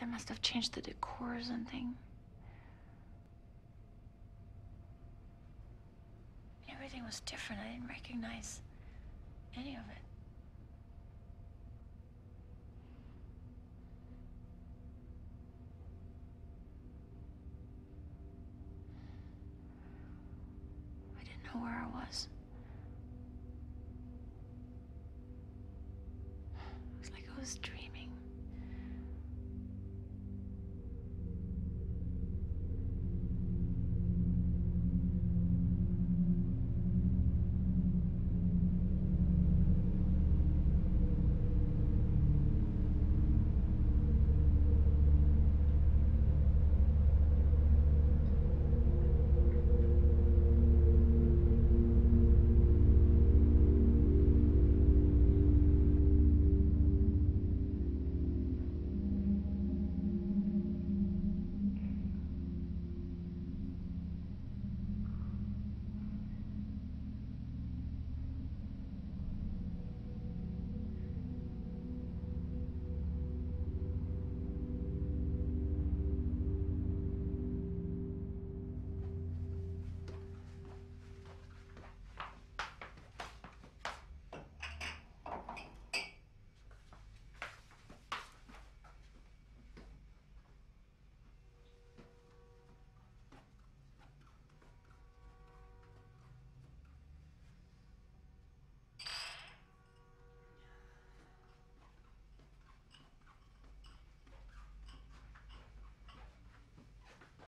They must have changed the decor or something. Everything was different. I didn't recognize any of it. I didn't know where I was. It was like I was dreaming.